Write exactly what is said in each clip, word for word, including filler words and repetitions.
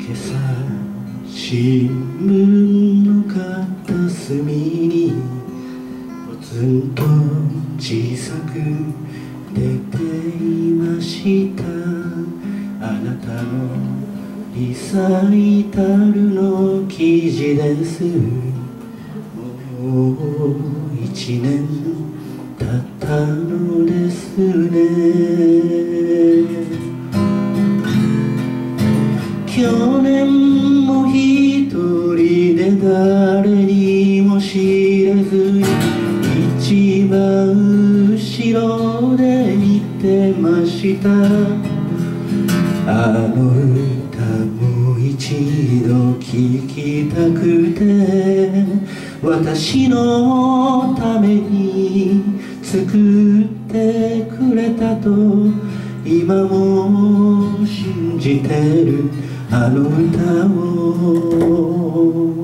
今朝新聞の片隅にポツンと小さく出ていました。あなたのリサイタルの記事です。もう一年経ったのですね。去年も一人で誰にも知れずに一番後ろで見てました。あの歌もう一度聴きたくて私のために作ってくれたと今も信じてるあの歌を。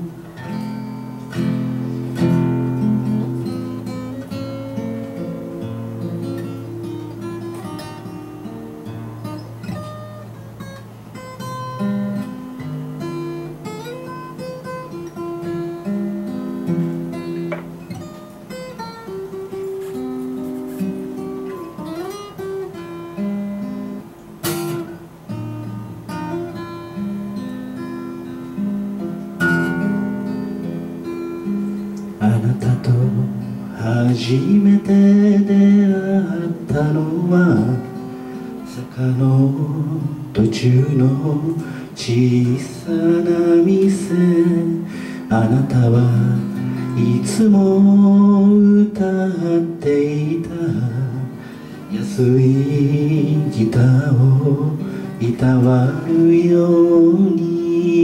あなたと初めて出会ったのは坂の途中の小さな店。あなたはいつも歌っていた安いギターをいたわるように。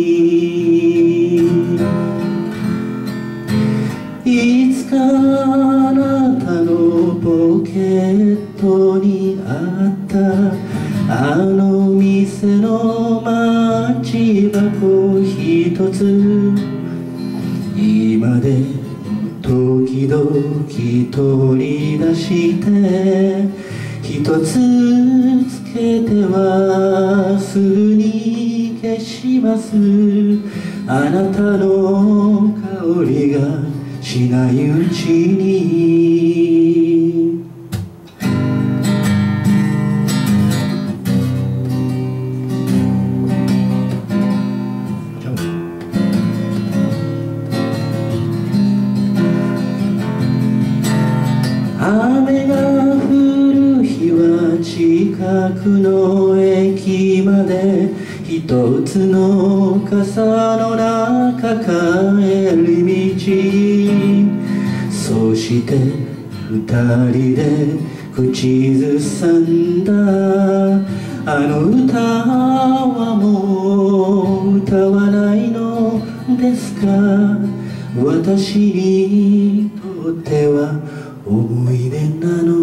いつかあなたのポケットにあったあの店のマッチ箱一つ今で時々取り出して一つつけてはすぐに消します。あなたの香りがしないうちに。雨が降る日は近くの駅まで一つの傘の中帰り道。そして二人で口ずさんだあの歌はもう歌わないのですか。私にとっては思い出なの。